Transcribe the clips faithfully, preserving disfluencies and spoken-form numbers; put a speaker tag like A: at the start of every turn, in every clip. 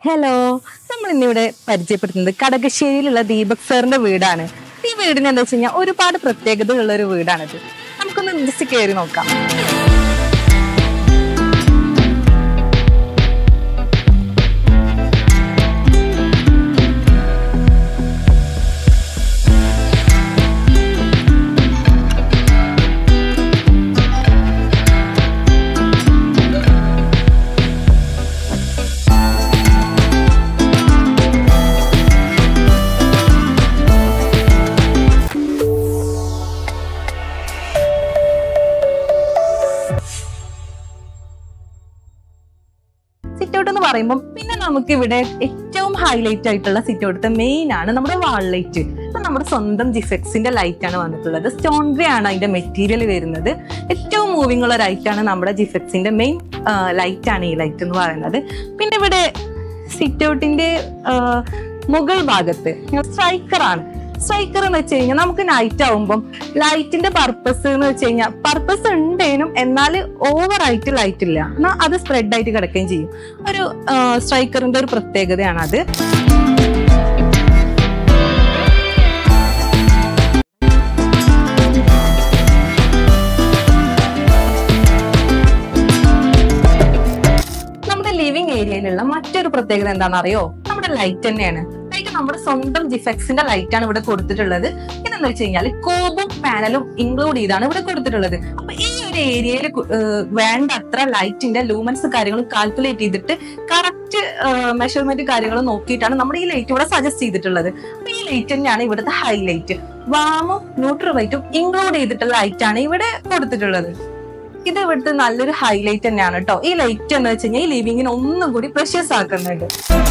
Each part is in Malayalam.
A: ഹലോ, നമ്മൾ ഇന്നിവിടെ പരിചയപ്പെടുത്തുന്നത് കടകശ്ശേരിയിലുള്ള ദീപക് സാറിന്റെ വീടാണ്. ഈ വീടിന് എന്താ വെച്ച് കഴിഞ്ഞാൽ ഒരുപാട് പ്രത്യേകതയുള്ള ഒരു വീടാണിത്. നമുക്കൊന്ന് ജസ്റ്റ് കയറി നോക്കാം. സിറ്റ് ഔട്ട് എന്ന് പറയുമ്പോൾ പിന്നെ നമുക്ക് ഇവിടെ ഏറ്റവും ഹൈലൈറ്റ് ആയിട്ടുള്ള സിറ്റ് ഔട്ടത്തെ മെയിൻ ആണ് നമ്മുടെ വാൾ ലൈറ്റ്. ഇപ്പൊ നമ്മുടെ സ്വന്തം ജിഫെക്സിന്റെ ലൈറ്റ് ആണ് വന്നിട്ടുള്ളത്. സ്റ്റോൺ ഗ്രേ ആണ് അതിന്റെ മെറ്റീരിയൽ വരുന്നത്. ഏറ്റവും മൂവിംഗ് ഉള്ള ലൈറ്റ് ആണ് നമ്മുടെ ജിഫെക്സിന്റെ മെയിൻ ലൈറ്റ് ആണ് ഈ ലൈറ്റ് എന്ന് പറയുന്നത്. പിന്നെ ഇവിടെ സിറ്റ് ഔട്ടിന്റെ മുകൾ ഭാഗത്ത് സ്ട്രൈക്കർ ആണ്. സ്ട്രൈക്കർ എന്ന് വെച്ച് കഴിഞ്ഞാൽ നമുക്ക് നൈറ്റ് ആവുമ്പം ലൈറ്റിന്റെ പർപ്പസ് എന്ന് വെച്ച് കഴിഞ്ഞാൽ പർപ്പസ് ഉണ്ടേനും എന്നാൽ ഓവർ ആയിട്ട് ലൈറ്റ് ഇല്ല, എന്നാൽ അത് സ്പ്രെഡ് ആയിട്ട് കിടക്കുകയും ചെയ്യും. ഒരു സ്ട്രൈക്കറിന്റെ ഒരു പ്രത്യേകതയാണ് അത്. നമ്മുടെ ലിവിംഗ് ഏരിയയിലുള്ള മറ്റൊരു പ്രത്യേകത എന്താണെന്ന് അറിയോ? നമ്മുടെ ലൈറ്റ് തന്നെയാണ്. നമ്മുടെ സ്വന്തം ജിഫെക്സിന്റെ ലൈറ്റ് ആണ് ഇവിടെ കൊടുത്തിട്ടുള്ളത്. ഇതെന്ന് വെച്ച് കഴിഞ്ഞാൽ കോബും പാനലും ഇൻക്ലൂഡ് ചെയ്താണ് ഇവിടെ കൊടുത്തിട്ടുള്ളത്. അപ്പൊ ഈ ഒരു ഏരിയയിൽ വേണ്ട അത്ര ലൈറ്റിന്റെ ലൂമൻസ് കാര്യങ്ങളും കാൽക്കുലേറ്റ് ചെയ്തിട്ട് കറക്റ്റ് മെഷർമെന്റ് കാര്യങ്ങളും നോക്കിയിട്ടാണ് നമ്മുടെ ഈ ലൈറ്റ് ഇവിടെ സജസ്റ്റ് ചെയ്തിട്ടുള്ളത്. അപ്പൊ ഈ ലൈറ്റ് തന്നെയാണ് ഇവിടുത്തെ ഹൈലൈറ്റ്. വാമും ന്യൂട്രൽ വൈറ്റും ഇൻക്ലൂഡ് ചെയ്തിട്ടുള്ള ലൈറ്റ് ആണ് ഇവിടെ കൊടുത്തിട്ടുള്ളത്. ഇത് ഇവിടുത്തെ നല്ലൊരു ഹൈലൈറ്റ് തന്നെയാണ് കേട്ടോ. ഈ ലൈറ്റ് എന്ന് വെച്ച് കഴിഞ്ഞാൽ ഈ ലിവിങ്ങിന് ഒന്നും കൂടി പ്രഷ്യസ് ആക്കുന്നുണ്ട്.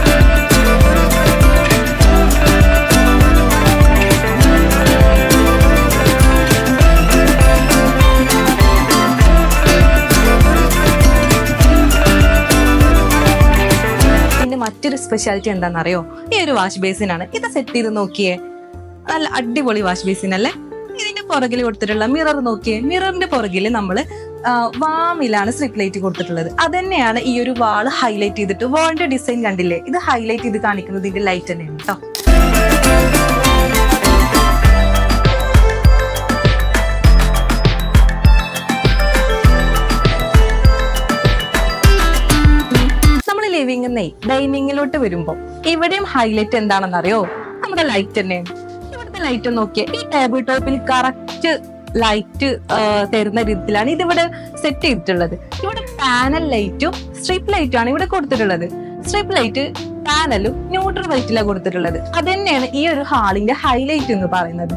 A: മറ്റൊരു സ്പെഷ്യാലിറ്റി എന്താണെന്നറിയോ? ഈ ഒരു വാഷ് ബേസിനാണ്. ഇത് സെറ്റ് ചെയ്ത് നോക്കിയേ, നല്ല അടിപൊളി വാഷ് ബേസിൻ അല്ലേ? ഇതിന്റെ പുറകിൽ കൊടുത്തിട്ടുള്ള മിറർ നോക്കിയേ. മിററിന്റെ പുറകിൽ നമ്മള് വാമിലാണ് സ്ട്രിപ്പ് ലൈറ്റ് കൊടുത്തിട്ടുള്ളത്. അത് തന്നെയാണ് ഈ ഒരു വാള് ഹൈലൈറ്റ് ചെയ്തിട്ട് വാളിന്റെ ഡിസൈൻ കണ്ടില്ലേ? ഇത് ഹൈലൈറ്റ് ചെയ്ത് കാണിക്കുന്നത് ഇതിന്റെ ലൈറ്റ് തന്നെയാണ് കേട്ടോ. ലിവിംഗ് ഡൈനിങ്ങിലോട്ട് വരുമ്പോ ഇവിടെയും ഹൈലൈറ്റ് എന്താണെന്നറിയോ? നമ്മുടെ ലൈറ്റ് തന്നെയാണ്. ഇവിടുത്തെ ലൈറ്റ് നോക്കിയേ. ഈ ടേബിൾ ടോപ്പിൽ കറക്റ്റ് ലൈറ്റ് തരുന്ന രീതിയിലാണ് ഇതിവിടെ സെറ്റ് ചെയ്തിട്ടുള്ളത്. ഇവിടെ പാനൽ ലൈറ്റും സ്ട്രിപ്പ് ലൈറ്റും ആണ് ഇവിടെ കൊടുത്തിട്ടുള്ളത്. സ്ട്രിപ്പ് ലൈറ്റ് പാനലും ന്യൂട്രൽ വൈറ്റിലാണ് കൊടുത്തിട്ടുള്ളത്. അത് തന്നെയാണ് ഈ ഒരു ഹാളിന്റെ ഹൈലൈറ്റ് എന്ന് പറയുന്നത്.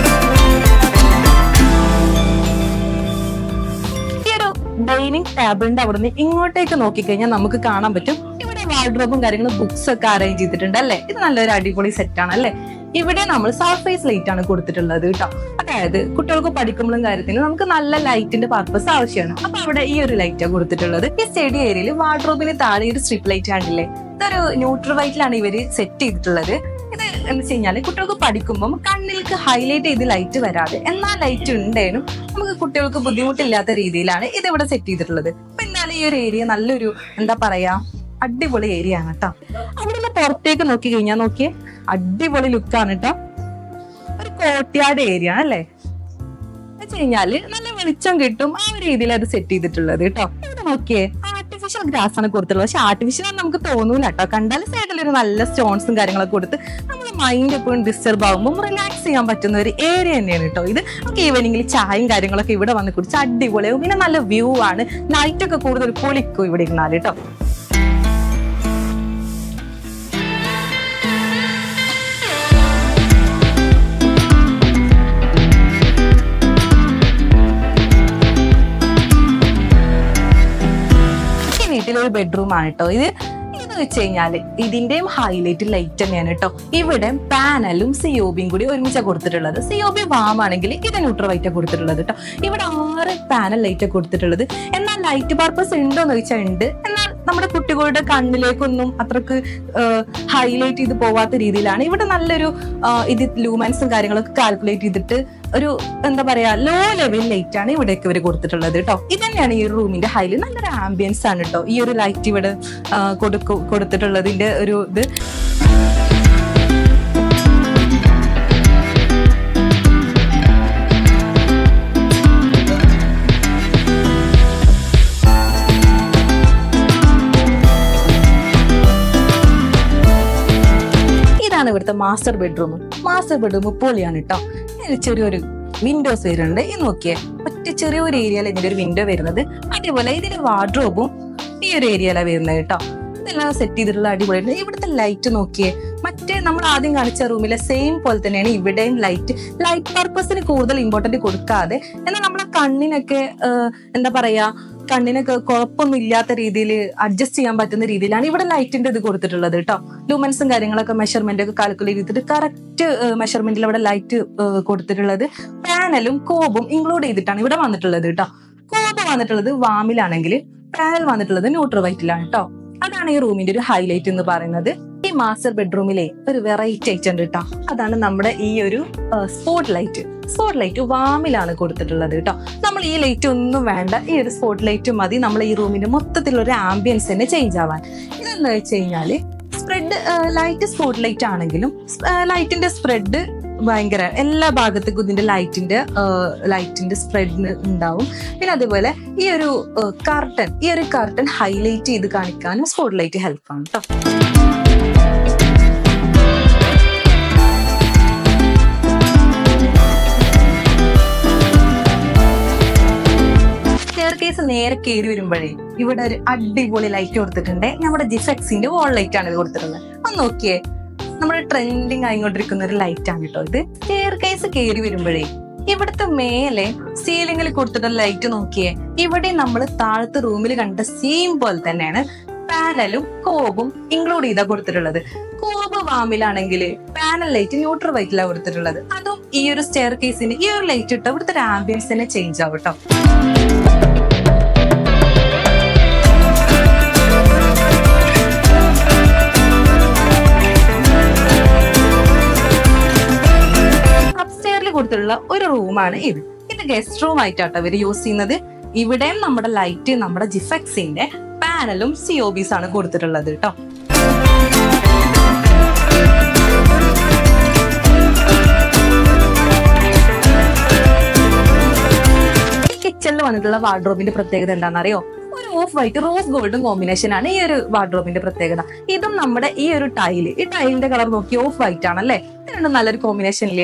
A: ഡൈനിങ് ടേബിളിന്റെ അവിടുന്ന് ഇങ്ങോട്ടേക്ക് നോക്കിക്കഴിഞ്ഞാൽ നമുക്ക് കാണാൻ പറ്റും ഇവിടെ വാർഡ്രോബും കാര്യങ്ങളും ബുക്സ് ഒക്കെ അറേഞ്ച് ചെയ്തിട്ടുണ്ട് അല്ലെ? ഇത് നല്ലൊരു അടിപൊളി സെറ്റ് ആണ് അല്ലെ? ഇവിടെ നമ്മൾ സർഫേസ് ലൈറ്റ് ആണ് കൊടുത്തിട്ടുള്ളത് കേട്ടോ. അതായത് കുട്ടികൾക്ക് പഠിക്കുമ്പോഴും കാര്യത്തിന് നമുക്ക് നല്ല ലൈറ്റിന്റെ പർപ്പസ് ആവശ്യമാണ്. അപ്പൊ അവിടെ ഈ ഒരു ലൈറ്റാണ് കൊടുത്തിട്ടുള്ളത്. ഈ സ്റ്റഡി ഏരിയയിൽ വാർഡ്രോബിന് താഴെ ഒരു സ്ട്രിപ്പ് ലൈറ്റ് ആണല്ലേ? ഇതൊരു ന്യൂട്രൽ വൈറ്റിലാണ് ഇവര് സെറ്റ് ചെയ്തിട്ടുള്ളത്. ഇത് എന്ന് വെച്ച് കഴിഞ്ഞാല് കുട്ടികൾക്ക് പഠിക്കുമ്പോൾ കണ്ണിലേക്ക് ഹൈലൈറ്റ് ചെയ്ത് ലൈറ്റ് വരാതെ എന്നാൽ ലൈറ്റ് ഉണ്ടേനും നമുക്ക് കുട്ടികൾക്ക് ബുദ്ധിമുട്ടില്ലാത്ത രീതിയിലാണ് ഇത് ഇവിടെ സെറ്റ് ചെയ്തിട്ടുള്ളത്. അപ്പൊ എന്നാലും ഈ ഒരു ഏരിയ നല്ലൊരു എന്താ പറയാ അടിപൊളി ഏരിയ ആണ് കേട്ടോ. അവിടെ നിന്ന് പുറത്തേക്ക് നോക്കി കഴിഞ്ഞാൽ നോക്കിയേ, അടിപൊളി ലുക്കാണ് കേട്ടോ. ഒരു കോട്ടയാട് ഏരിയ ആണ് അല്ലേ? വെച്ച് കഴിഞ്ഞാല് നല്ല വെളിച്ചം കിട്ടും. ആ ഒരു രീതിയിൽ അത് സെറ്റ് ചെയ്തിട്ടുള്ളത് കേട്ടോ. ഇവിടെ നോക്കിയേ, ആർട്ടിഫിഷ്യൽ ഗ്രാസ് ആണ് കൊടുത്തിട്ടുള്ളത്. പക്ഷെ ആർട്ടിഫിഷ്യൽ ആണ് നമുക്ക് തോന്നൂല കേട്ടോ. കണ്ടാൽ സൈഡിൽ ഒരു നല്ല സ്റ്റോൺസും കാര്യങ്ങളൊക്കെ കൊടുത്ത് നമ്മുടെ മൈൻഡ് എപ്പോഴും ഡിസ്റ്റർബ് ആകുമ്പോൾ റിലാക്സ് ചെയ്യാൻ പറ്റുന്ന ഒരു ഏരിയ തന്നെയാണ് കേട്ടോ ഇത്. നമുക്ക് ഈവനിങ്ങിൽ ചായയും കാര്യങ്ങളൊക്കെ ഇവിടെ വന്ന് കുടിച്ച് അടിപൊളിയാവും. പിന്നെ നല്ല വ്യൂ ആണ്. നൈറ്റ് ഒക്കെ കൂടുതൽ പൊളിക്കും ഇവിടെ ഇരുന്നാല് കേട്ടോ. വീട്ടിലൊരു ബെഡ്റൂം ആണ് കേട്ടോ ഇത്. ഇത് വെച്ച് കഴിഞ്ഞാല് ഇതിന്റെയും ഹൈലൈറ്റ് ലൈറ്റ് തന്നെയാണ് കേട്ടോ. ഇവിടെ പാനലും സിഒബിയും കൂടി ഒരുമിച്ചാണ് കൊടുത്തിട്ടുള്ളത്. സിഒബി വാം ആണെങ്കിൽ ഇത് ന്യൂട്രൽ വൈറ്റാണ് കൊടുത്തിട്ടുള്ളത് കേട്ടോ. ഇവിടെ ആറ് പാനൽ ലൈറ്റ് കൊടുത്തിട്ടുള്ളത്. എന്നാൽ ലൈറ്റ് പർപ്പസ് ഉണ്ടോ എന്ന് ചോദിച്ചാൽ ഉണ്ട്. എന്നാൽ നമ്മുടെ കുട്ടികളുടെ കണ്ണിലേക്കൊന്നും അത്രക്ക് ഹൈലൈറ്റ് ചെയ്ത് പോവാത്ത രീതിയിലാണ് ഇവിടെ നല്ലൊരു ഇത് ലൂമൻസും കാര്യങ്ങളൊക്കെ കാൽക്കുലേറ്റ് ചെയ്തിട്ട് ഒരു എന്താ പറയാ ലോ ലെവൽ ലൈറ്റ് ആണ് ഇവിടേക്ക് ഇവർ കൊടുത്തിട്ടുള്ളത് കേട്ടോ. ഇത് തന്നെയാണ് ഈ റൂമിന്റെ ഹൈലൈറ്റ്. നല്ലൊരു ആംബിയൻസ് ആണ് കേട്ടോ ഈ ഒരു ലൈറ്റ് ഇവിടെ കൊടുക്കു കൊടുത്തിട്ടുള്ളതിന്റെ ഒരു ഇത്. ഇവിടുത്തെ മാസ്റ്റർ ബെഡ്റൂം. മാസ്റ്റർ ബെഡ്റൂം പൊളിയാണ് കേട്ടോ. ചെറിയൊരു വിൻഡോസ് വരുന്നുണ്ട്. ഇത് നോക്കിയേ, ഒറ്റ ചെറിയൊരു ഏരിയയിൽ ഇതിന്റെ ഒരു വിൻഡോ വരുന്നത്. അതേപോലെ ഇതിന്റെ വാർഡ്രോബും ഈ ഒരു ഏരിയയിലാണ് വരുന്നത് കേട്ടോ. ഇതെല്ലാം സെറ്റ് ചെയ്തിട്ടുള്ള അടിപൊളിയായിട്ട്. ഇവിടുത്തെ ലൈറ്റ് നോക്കിയേ, മറ്റേ നമ്മൾ ആദ്യം കാണിച്ച റൂമിലെ സെയിം പോലെ തന്നെയാണ് ഇവിടെയും ലൈറ്റ്. ലൈറ്റ് പർപ്പസിന് കൂടുതൽ ഇമ്പോർട്ടന്റ് കൊടുക്കാതെ എന്നാൽ നമ്മളെ കണ്ണിനൊക്കെ എന്താ പറയാ കണ്ണിനൊക്കെ കുഴപ്പമൊന്നും ഇല്ലാത്ത രീതിയിൽ അഡ്ജസ്റ്റ് ചെയ്യാൻ പറ്റുന്ന രീതിയിലാണ് ഇവിടെ ലൈറ്റിന്റെ ഇത് കൊടുത്തിട്ടുള്ളത് കേട്ടോ. ലൂമൻസും കാര്യങ്ങളൊക്കെ മെഷർമെന്റ് ഒക്കെ കാൽക്കുലേറ്റ് ചെയ്തിട്ട് കറക്റ്റ് മെഷർമെന്റിൽ ഇവിടെ ലൈറ്റ് കൊടുത്തിട്ടുള്ളത്. പാനലും കോബും ഇൻക്ലൂഡ് ചെയ്തിട്ടാണ് ഇവിടെ വന്നിട്ടുള്ളത് കേട്ടോ. കോബ് വന്നിട്ടുള്ളത് വാമിലാണെങ്കിൽ പാനൽ വന്നിട്ടുള്ളത് ന്യൂട്രൽ വൈറ്റിലാണ് കേട്ടോ. അതാണ് ഈ റൂമിന്റെ ഒരു ഹൈലൈറ്റ് എന്ന് പറയുന്നത്. ഈ മാസ്റ്റർ ബെഡ്റൂമിലെ ഒരു വെറൈറ്റി ഐറ്റം ഉണ്ട് കേട്ടോ. അതാണ് നമ്മുടെ ഈ ഒരു സ്പോട്ട് ലൈറ്റ്. സ്പോട്ട് ലൈറ്റ് വാമിലാണ് കൊടുത്തിട്ടുള്ളത് കേട്ടോ. നമ്മൾ ഈ ലൈറ്റ് ഒന്നും വേണ്ട, ഈ ഒരു സ്പോട്ട് ലൈറ്റ് മതി നമ്മൾ ഈ റൂമിന്റെ മൊത്തത്തിലുള്ള ഒരു ആംബിയൻസ് തന്നെ ചേഞ്ച് ആവാൻ. ഇതെന്ന് വെച്ച് കഴിഞ്ഞാല് സ്പ്രെഡ് ലൈറ്റ് സ്പോട്ട് ലൈറ്റ് ആണെങ്കിലും ലൈറ്റിന്റെ സ്പ്രെഡ് ഭയങ്കര എല്ലാ ഭാഗത്തേക്കും ഇതിന്റെ ലൈറ്റിന്റെ ലൈറ്റിന്റെ സ്പ്രെഡ് ഉണ്ടാവും. പിന്നെ അതുപോലെ ഈ ഒരു കർട്ടൻ ഈ ഒരു കർട്ടൻ ഹൈലൈറ്റ് ചെയ്ത് കാണിക്കാനും സ്പോട്ട് ലൈറ്റ് ഹെൽപ്പാണ് കേട്ടോ. സ്റ്റെയർകേസ് നേരെ കയറി വരുമ്പോഴേ ഇവിടെ ഒരു അടിപൊളി ലൈറ്റ് കൊടുത്തിട്ടുണ്ട്. നമ്മുടെ ജിഫെക്സിന്റെ വാൾ ലൈറ്റ് ആണ് ഇത് കൊടുത്തിട്ടുള്ളത്. ഒന്ന് നോക്കിയേ, നമ്മുടെ ട്രെൻഡിങ് ആയിക്കൊണ്ടിരിക്കുന്ന ഒരു ലൈറ്റ് ആണ് കേട്ടോ ഇത്. സ്റ്റെയർകേസ് കയറി വരുമ്പോഴേ ഇവിടുത്തെ മേലെ സീലിംഗിൽ കൊടുത്തിട്ടുള്ള ലൈറ്റ് നോക്കിയേ, ഇവിടെ നമ്മൾ താഴത്തെ റൂമിൽ കണ്ട സെയിം പോലെ തന്നെയാണ് പാനലും കോബും ഇൻക്ലൂഡ് ചെയ്താ കൊടുത്തിട്ടുള്ളത്. കോബ് വാമിലാണെങ്കിൽ പാനൽ ലൈറ്റ് ന്യൂട്രൽ വൈറ്റിലാണ് കൊടുത്തിട്ടുള്ളത്. അതും ഈ ഒരു സ്റ്റെയർ കേസിന് ഈ ഒരു ലൈറ്റ് ഇട്ടോ ഇവിടുത്തെ ഒരു ആംബിയൻസ് തന്നെ ചേഞ്ച് ആവും കേട്ടോ. അപ്സ്റ്റെയറിൽ കൊടുത്തിട്ടുള്ള ഒരു റൂമാണ് ഇത്. ഇത് ഗസ്റ്റ് റൂം ആയിട്ടാട്ടോ ഇവര് യൂസ് ചെയ്യുന്നത്. ഇവിടെയും നമ്മുടെ ലൈറ്റ് നമ്മുടെ ജിഫെക്സിന്റെ പാനലും സി ഒ ബിസ് ആണ് കൊടുത്തിട്ടുള്ളത് കേട്ടോ. കിച്ചണിൽ വന്നിട്ടുള്ള വാർഡ്രോബിന്റെ പ്രത്യേകത എന്താണെന്നറിയോ? ഒരു ഓഫ് വൈറ്റ് റോസ് ഗോൾഡും കോമ്പിനേഷൻ ആണ് ഈ ഒരു വാർഡ്രോബിന്റെ പ്രത്യേകത. ഇതും നമ്മുടെ ഈ ഒരു ടൈല് ഈ ടൈലിന്റെ കളർ നോക്കി ഓഫ് വൈറ്റ് ആണല്ലേ. ഇത് നല്ലൊരു കോമ്പിനേഷൻ ഇല്ലേ?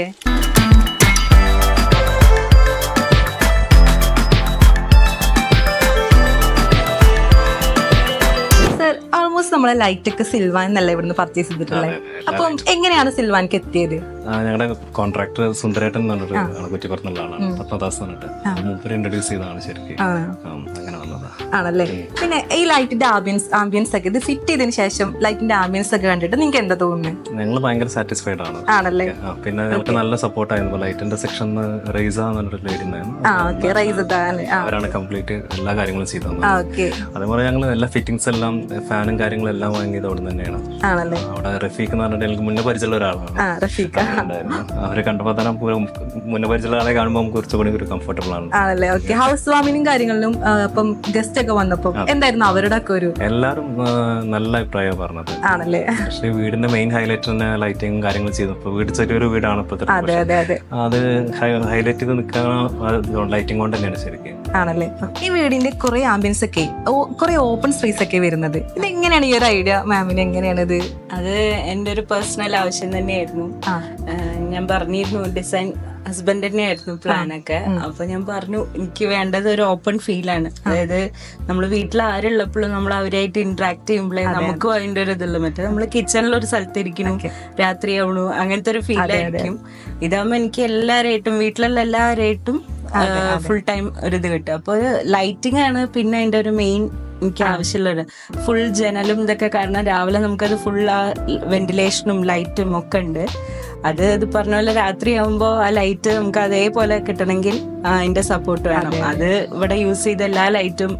A: ഓൾമോസ്റ്റ് നമ്മളെ ലൈറ്റ് ഒക്കെ സിൽവാൻ എന്നല്ല ഇവിടുന്ന് പർച്ചേസ് ചെയ്തിട്ടുള്ളത്. അപ്പം എങ്ങനെയാണ് സിൽവാൻക്ക് എത്തിയത്?
B: ഞങ്ങളുടെ കോൺട്രാക്ടർ സുന്ദരേട്ടൻ എന്നൊരു കുറ്റി പറഞ്ഞുള്ള ആളാണ്, പത്മദാസ് എന്നിട്ട് മൂപ്പര് ഇൻട്രൊഡ്യൂസ് ചെയ്തതാണ് ശരിക്കും. അങ്ങനെ വന്നതാ
A: ആണല്ലേ. പിന്നെ ഈ ലൈറ്റിന്റെ ആംബിയൻസ് ആംബിയൻസ് ഒക്കെ ഇത് ഫിറ്റ് ചെയ്തതിനു ശേഷം ലൈറ്റിന്റെ ആംബിയൻസ് ഒക്കെ കണ്ടിട്ട് നിങ്ങൾക്ക് എന്താ തോന്നുന്നത്?
B: ഞങ്ങൾ ഭയങ്കര സാറ്റിസ്ഫൈഡ് ആണ്.
A: ആണല്ലേ.
B: പിന്നെ ഞങ്ങൾക്ക് നല്ല സപ്പോർട്ട് ആയിരുന്നു. ലൈറ്റിന്റെ സെക്ഷൻ റൈസ എന്നൊരു ലേഡി അവരാണ് കംപ്ലീറ്റ് എല്ലാ കാര്യങ്ങളും ചെയ്തു തന്നത്. അതേപോലെ ഞങ്ങൾ എല്ലാ ഫിറ്റിംഗ്സ് എല്ലാം ഫാനും കാര്യങ്ങളും എല്ലാം വാങ്ങിയത് അവിടെ തന്നെയാണ്. അവിടെ റഫീഖ് എന്ന് പറഞ്ഞിട്ട് എനിക്ക് മുന്നേ പരിചയമുള്ള ഒരാളാണ്. അവരെ കണ്ടപ്പോൾ തന്നെ മുന്നേ പരിചയമുള്ള ആളെ കാണുമ്പോൾ നമുക്ക് കുറച്ചുകൂടി ഒരു കംഫർട്ടബിൾ ആണ്.
A: ആണല്ലേ. ഓക്കെ. ഹൗസ് വാമിനും കാര്യങ്ങളിലും അപ്പം ഗസ്റ്റ് ഒക്കെ വന്നപ്പോൾ എന്തായിരുന്നു അവരുടെ ഒക്കെ ഒരു?
B: എല്ലാരും നല്ല അഭിപ്രായം പറഞ്ഞത്.
A: ആണല്ലേ.
B: പക്ഷേ വീടിന്റെ മെയിൻ ഹൈലൈറ്റ് തന്നെ ലൈറ്റിംഗ് കാര്യങ്ങൾ ചെയ്തപ്പോൾ വീട് ചെറിയൊരു വീടാണ് ഇപ്പോഴത്തെ. അത് ഹൈലൈറ്റ് ചെയ്ത് നിൽക്കാൻ ലൈറ്റിംഗ് കൊണ്ട് തന്നെയാണ് ശരിക്കും.
A: ആണല്ലേ. ഈ വീടിന്റെ കുറെ ആംബിയൻസ് ഒക്കെ കുറെ ഓപ്പൺ സ്പേസ് ഒക്കെ വരുന്നത്, ഇത് എങ്ങനെയാണ് ഈ ഒരു ഐഡിയ മാമിന്? എങ്ങനെയാണിത്?
C: അത് എൻ്റെ ഒരു പേഴ്സണൽ ആവശ്യം തന്നെയായിരുന്നു. ഞാൻ പറഞ്ഞിരുന്നു ഡിസൈൻ ഹസ്ബൻഡ് തന്നെയായിരുന്നു പ്ലാനൊക്കെ. അപ്പൊ ഞാൻ പറഞ്ഞു എനിക്ക് വേണ്ടത് ഒരു ഓപ്പൺ ഫീലാണ്. അതായത് നമ്മൾ വീട്ടിൽ ആരുള്ളപ്പോഴും നമ്മൾ അവരായിട്ട് ഇന്ററാക്ട് ചെയ്യുമ്പോഴേ നമുക്കും അതിന്റെ ഒരു ഇതുള്ളൂ. മറ്റേ നമ്മള് കിച്ചണിൽ ഒരു സ്ഥലത്ത് ഇരിക്കുന്നു, രാത്രിയാവണു, അങ്ങനത്തെ ഒരു ഫീൽ ആയിരിക്കും. ഇതാകുമ്പോ എനിക്ക് എല്ലാവരായിട്ടും വീട്ടിലുള്ള എല്ലാവരായിട്ടും ഫുൾ ടൈം ഒരു ഇത് കിട്ടും. അപ്പൊ ലൈറ്റിംഗ് ആണ് പിന്നെ അതിന്റെ ഒരു മെയിൻ എനിക്ക് ആവശ്യമുള്ളത്. ഫുൾ ജനലും ഇതൊക്കെ കാരണം രാവിലെ നമുക്കത് ഫുൾ ആ വെന്റിലേഷനും ലൈറ്റും ഒക്കെ ഉണ്ട്. അത് ഇത് പറഞ്ഞ പോലെ രാത്രി ആവുമ്പോൾ ആ ലൈറ്റ് നമുക്ക് അതേപോലെ കിട്ടണമെങ്കിൽ അതിന്റെ സപ്പോർട്ട് വേണം. അത് ഇവിടെ യൂസ് ചെയ്ത എല്ലാ ലൈറ്റും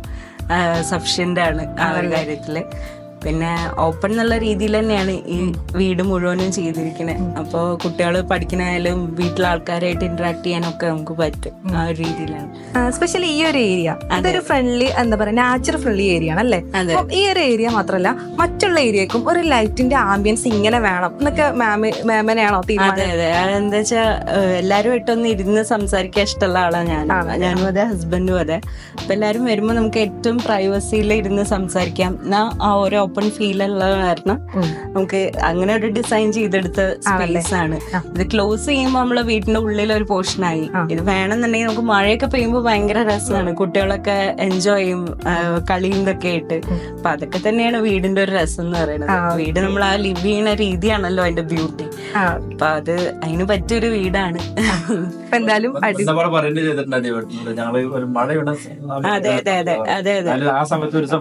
C: സഫിഷ്യന്റ് ആണ് ആ ഒരു കാര്യത്തില്. പിന്നെ ഓപ്പൺ എന്നുള്ള രീതിയിൽ തന്നെയാണ് ഈ വീട് മുഴുവനും ചെയ്തിരിക്കുന്നത്. അപ്പോൾ കുട്ടികൾ പഠിക്കാനായാലും വീട്ടിലെ ആൾക്കാരായിട്ട് ഇന്ററാക്ട് ചെയ്യാനൊക്കെ നമുക്ക് പറ്റും ആ ഒരു രീതിയിലാണ്.
A: സ്പെഷ്യലി ഈ ഒരു ഏരിയ അതൊരു ഫ്രണ്ട്ലി എന്താ പറയാ നാച്ചുറൽ ഫ്രണ്ട്ലി ഏരിയ ആണല്ലേ. ഈ ഒരു ഏരിയ മാത്രമല്ല മറ്റുള്ള ഏരിയക്കും ഒരു ലൈറ്റിന്റെ ആംബിയൻസ് ഇങ്ങനെ വേണം എന്നൊക്കെ മാമിനെയാണോ തീരുമാനം?
C: അതെ അതെ, അതെന്താ വെച്ചാൽ എല്ലാവരുമായിട്ടൊന്ന് ഇരുന്ന് സംസാരിക്കാൻ ഇഷ്ടമുള്ള ആളാണ് ഞാൻ. ഞാനും അതെ, ഹസ്ബൻഡും അതെ. അപ്പൊ എല്ലാവരും വരുമ്പോൾ നമുക്ക് ഏറ്റവും പ്രൈവസിയിൽ ഇരുന്ന് സംസാരിക്കാം. എന്നാ ആ ഒരു ഓപ്പൺ ഫീൽ ഉള്ള കാരണം നമുക്ക് അങ്ങനെ ഒരു ഡിസൈൻ ചെയ്തെടുത്ത സ്പേസ് ആണ്. ഇത് ക്ലോസ് ചെയ്യുമ്പോൾ നമ്മളെ വീടിന്റെ ഉള്ളിൽ ഒരു പോർഷനായി. ഇത് വേണമെന്നുണ്ടെങ്കിൽ നമുക്ക് മഴയൊക്കെ പെയ്യുമ്പോൾ ഭയങ്കര രസമാണ്, കുട്ടികളൊക്കെ എൻജോയ് ചെയ്യും കളിയും ഇതൊക്കെ ആയിട്ട്. അപ്പൊ അതൊക്കെ തന്നെയാണ് വീടിന്റെ ഒരു രസം എന്ന് പറയുന്നത്. വീട് നമ്മൾ ആ ലിവ് ചെയ്യുന്ന രീതിയാണല്ലോ അതിന്റെ ബ്യൂട്ടി. അപ്പൊ അത് അതിന് പറ്റിയൊരു വീടാണ്.
A: എന്തായാലും
C: അതെ അതെ അതെ അതെ അതെ
B: ആ സമയത്ത് ഒരു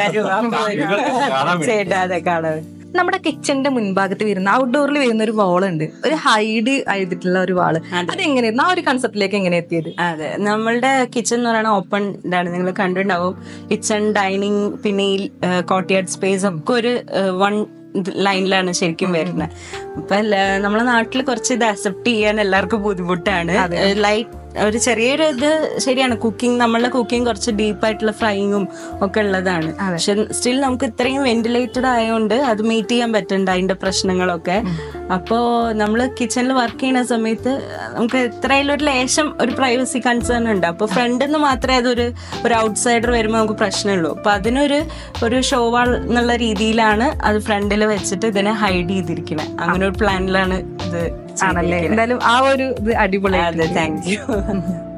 C: അതെ കാണാൻ.
A: നമ്മുടെ കിച്ചന്റെ മുൻഭാഗത്ത് വരുന്ന ഔട്ട്ഡോറിൽ വരുന്ന ഒരു വാളുണ്ട്, ഒരു ഹൈഡ് ചെയ്തിട്ടുള്ള ഒരു വാള്. അതെങ്ങനെയായിരുന്നു? ആ ഒരു കൺസെപ്റ്റിലേക്ക് എങ്ങനെ എത്തിയത്?
C: അതെ, നമ്മളുടെ കിച്ചൺ എന്ന് പറയുന്നത് ഓപ്പൺ ഇതാണ്. നിങ്ങൾ കണ്ടിട്ടുണ്ടാവും, കിച്ചൺ, ഡൈനിങ്, പിന്നെ ഈ കോർട്ട്യാർഡ് സ്പേസ് ഒക്കെ ഒരു വൺ ലൈനിലാണ് ശരിക്കും വരുന്നത്. അപ്പൊ നമ്മളെ നാട്ടിൽ കുറച്ച് ഇത് അക്സെപ്റ്റ് ചെയ്യാൻ എല്ലാവർക്കും ബുദ്ധിമുട്ടാണ്. ലൈറ്റ് ഒരു ചെറിയൊരു ഇത് ശരിയാണ്, കുക്കിംഗ് നമ്മളുടെ കുക്കിംഗ് കുറച്ച് ഡീപ്പായിട്ടുള്ള ഫ്രൈയിങ്ങും ഒക്കെ ഉള്ളതാണ്. പക്ഷെ സ്റ്റിൽ നമുക്ക് ഇത്രയും വെന്റിലേറ്റഡ് ആയതുകൊണ്ട് അത് മീറ്റ് ചെയ്യാൻ പറ്റുന്നുണ്ട് അതിന്റെ പ്രശ്നങ്ങളൊക്കെ. അപ്പോ നമ്മള് കിച്ചണിൽ വർക്ക് ചെയ്യുന്ന സമയത്ത് നമുക്ക് എത്രയായാലും ഒരു ലേശം ഒരു പ്രൈവസി കൺസേൺ ഉണ്ട്. അപ്പൊ ഫ്രണ്ടിൽ നിന്ന് മാത്രമേ അതൊരു ഒരു ഔട്ട്സൈഡർ വരുമ്പോൾ നമുക്ക് പ്രശ്നമുള്ളൂ. അപ്പൊ അതിനൊരു ഒരു ഷോ വാൾ എന്നുള്ള രീതിയിലാണ് അത് ഫ്രണ്ടിൽ വെച്ചിട്ട് ഇതിനെ ഹൈഡ് ചെയ്തിരിക്കുന്നത്. അങ്ങനെ ഒരു പ്ലാനിലാണ് ഇത്.
A: ആണല്ലേ? എന്തായാലും ആ ഒരു ഇത് അടിപൊളി.
C: അതെ, താങ്ക് യു.